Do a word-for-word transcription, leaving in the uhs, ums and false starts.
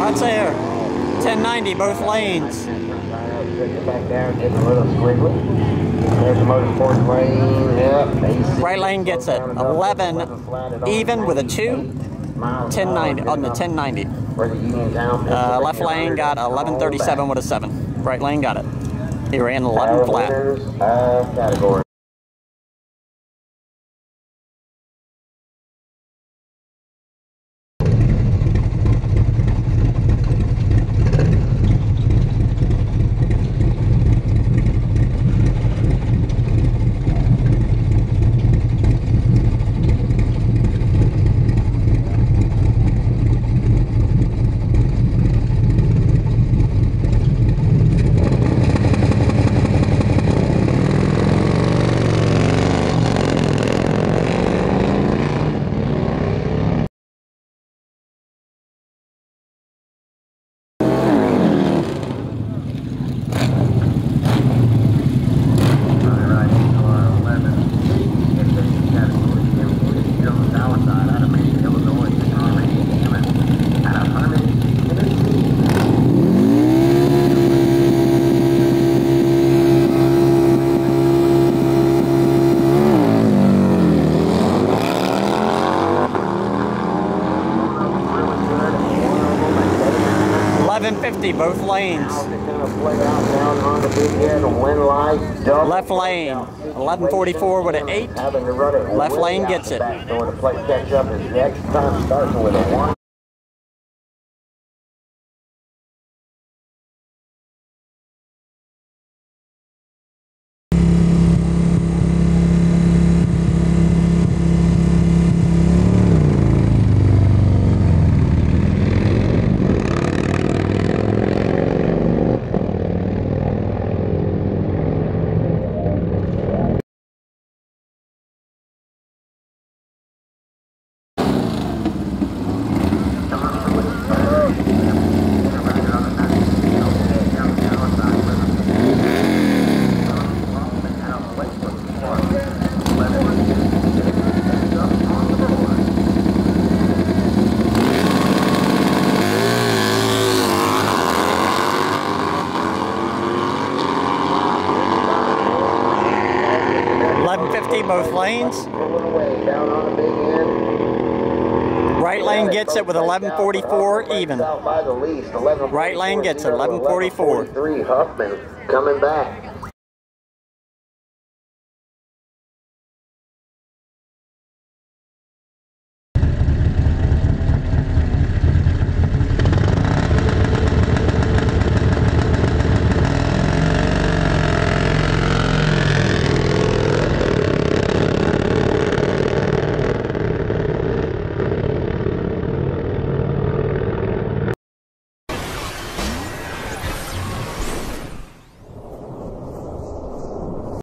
That's there. ten ninety both lanes. Back down, getting a little squiggly. There's the motorsports lane. Yep. Right lane gets it. eleven even with a two. ten ninety on the ten ninety. Uh, left lane got eleven thirty-seven with a seven. Right lane got it. He ran eleven flat. Category. eleven fifty both lanes. Left lane eleven forty-four with an eight. Left lane gets it. eleven fifty both lanes. Right lane gets it with eleven forty-four even. Right lane gets it eleven forty-four. Huffman coming back.